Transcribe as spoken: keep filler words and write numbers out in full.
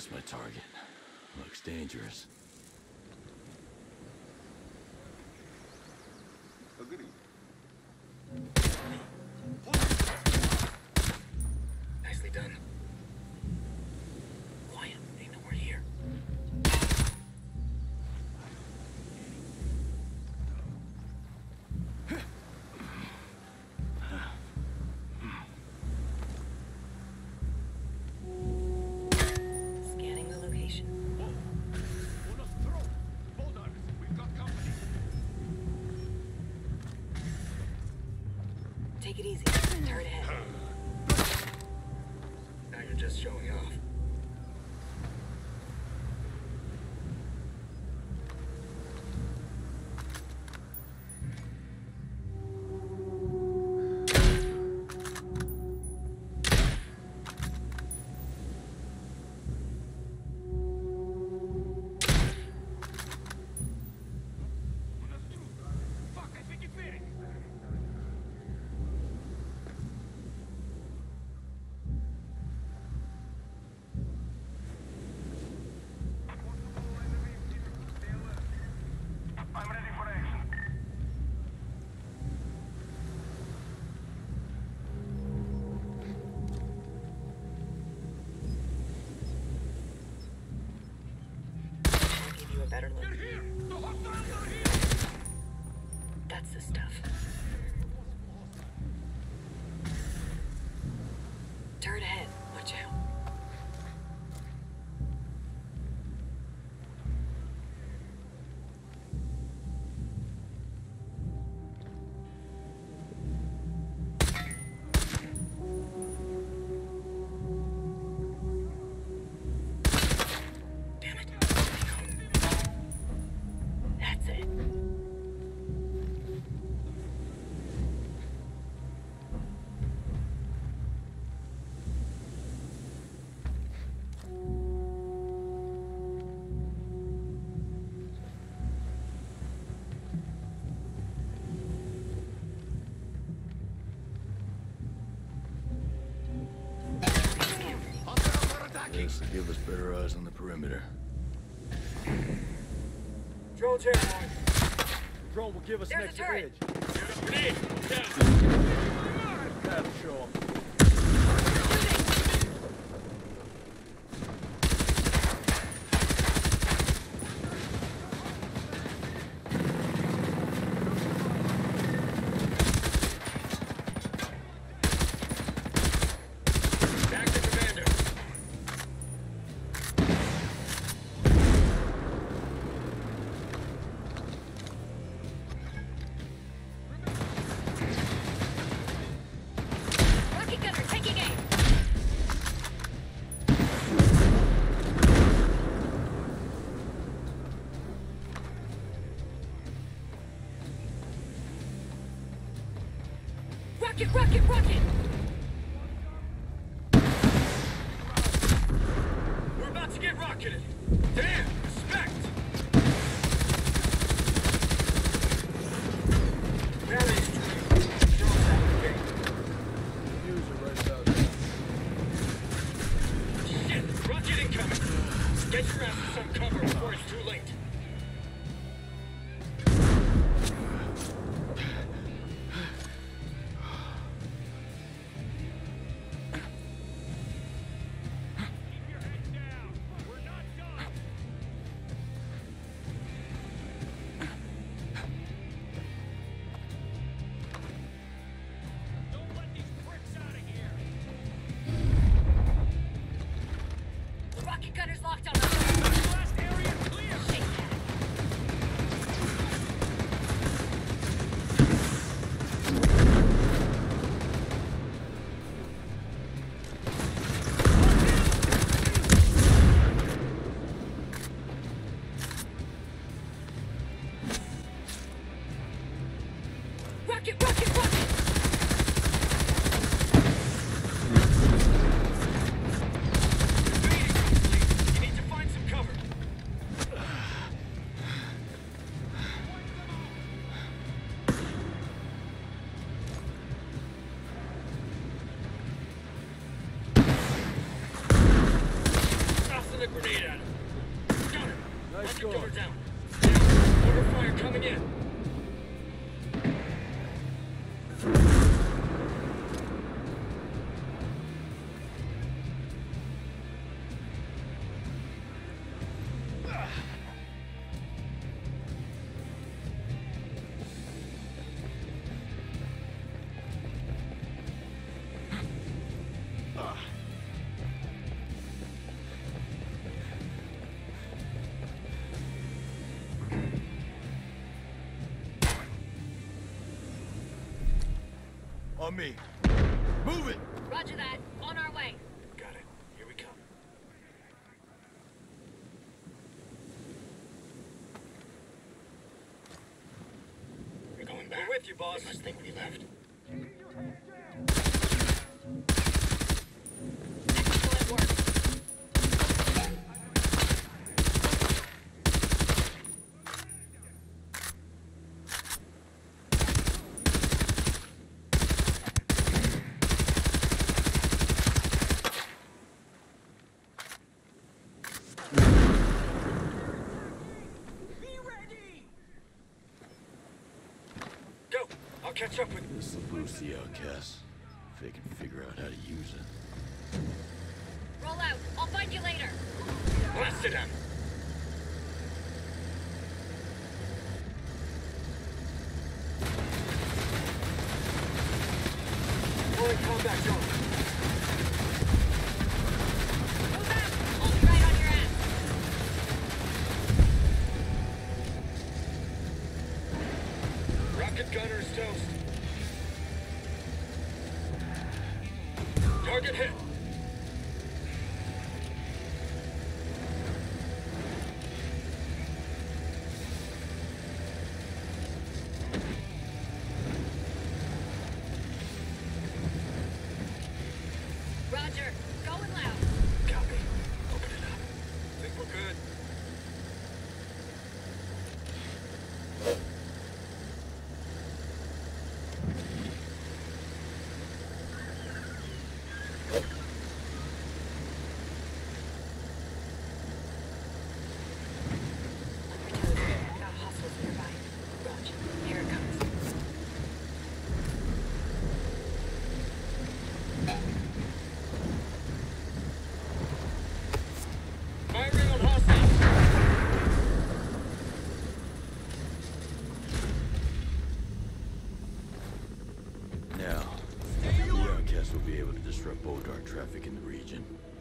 That's my target. Looks dangerous. Nicely done. Quiet. Ain't nowhere here. Scanning the location. Take it easy. Turret ahead. Now you're just showing off. Better look. That's the stuff. Turret ahead. Watch out. This will give us better eyes on the perimeter. Drone airborne. Drone will give us There's an extra a turret. edge. Grenade. Down. That'll show 'em. Rocket, rocket, rocket! We're about to get rocketed. Damn, respect. Barry's tree. Drone's out the gate. Views are right about there. Shit, rocket incoming. Get your ass to some cover before it's too late. Gunner's locked on us. Last area clear. Shake that. Rocket, rocket, rocket! On me. Move it! Roger that. On our way. Got it. Here we come. We're going back. We're with you, boss. They must think we left. Excellent work. Go. I'll catch up with you. This will boost the outcasts. If they can figure out how to use it. Roll out. I'll find you later. Blast it out. Pulling combat zone. Move out. I'll be right on your ass. Rocket gunner's toast. Target hit. Roger. Going loud. Copy. Open it up. Think we're good. Got hostiles nearby. Roger. Here it comes. Firing on hostiles. Now, the outcasts will be able to disrupt Boldar traffic in the region.